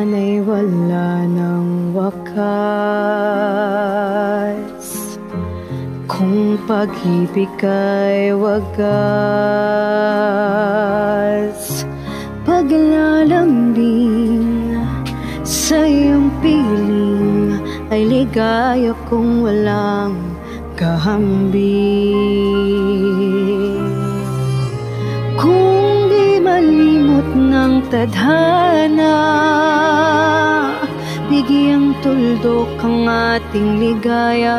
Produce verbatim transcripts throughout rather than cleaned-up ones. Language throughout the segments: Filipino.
sana'y wala ng wakas. Kung pag-ibig ay wagas, paglalambing sa iyong piling ay ligaya kung walang kahambing. Kung di malimot ng tadhana, bigyang tuldok ang ating ligaya.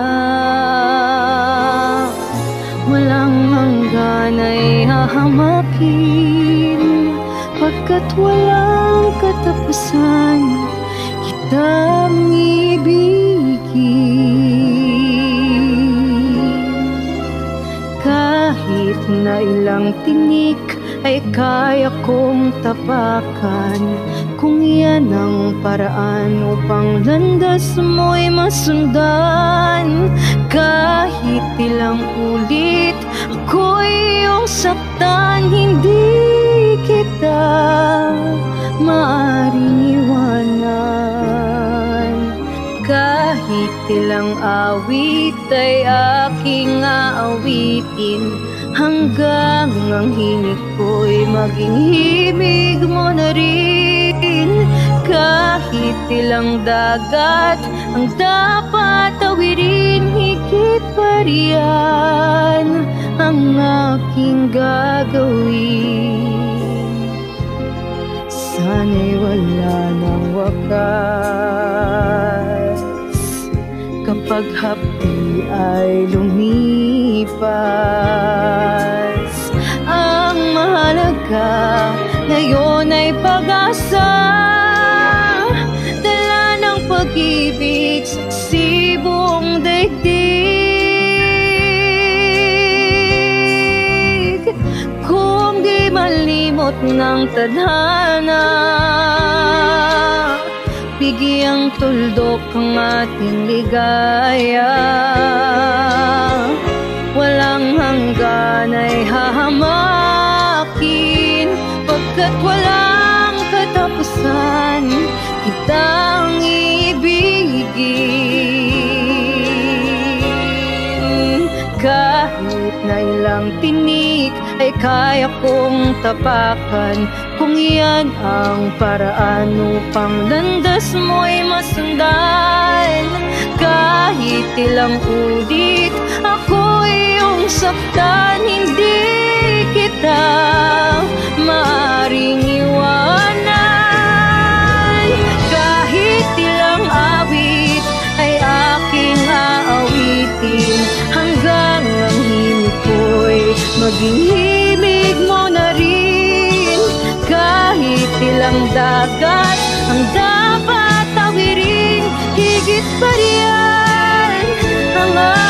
Walang hanggan ay hahamakin, pagkat walang katapusan kitang ibigin. Kahit na ilang tinik ay kaya kong tapakan, kung yan ang paraan upang landas mo'y masundan. Kahit ilang ulit ako'y iyong saktan, hindi kita maaaring iwanan. Kahit ilang awit ay aking aawitin, hanggang ang hingit ko'y maging himig mo na rin. Kahit ilang dagat ang dapat tawirin, higit pa riyan ang aking gagawin. Sana'y wala ng wakas, kapag hapdi ay lumipas. Ang mahalaga ngayon ay pag-asa, dala ng pag-ibig sa sibong daigdig. Kung di malimot ng tadhana, bigyang tuldok ang ating ligaya. Walang hanggan ay hahamakin, pagkat walang katapusan kitang ibigin. Kahit na ilang tinik ay kaya kong tapakan, kung iyan ang paraan upang landas mo'y masundan. Kahit ilang ulit ako'y iyong saktan, hindi kita maaaring iwanan. Kahit ilang awit ay aking aawitin, hanggang ang himig ko'y maging himig mo na rin. Kahit ilang dagat ang dapat tawirin, higit pa riyan ang